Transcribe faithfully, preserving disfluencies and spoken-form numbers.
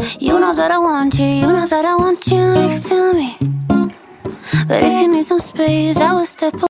You know that I want you, you know that I want you next to me. But if you need some space, I will step away.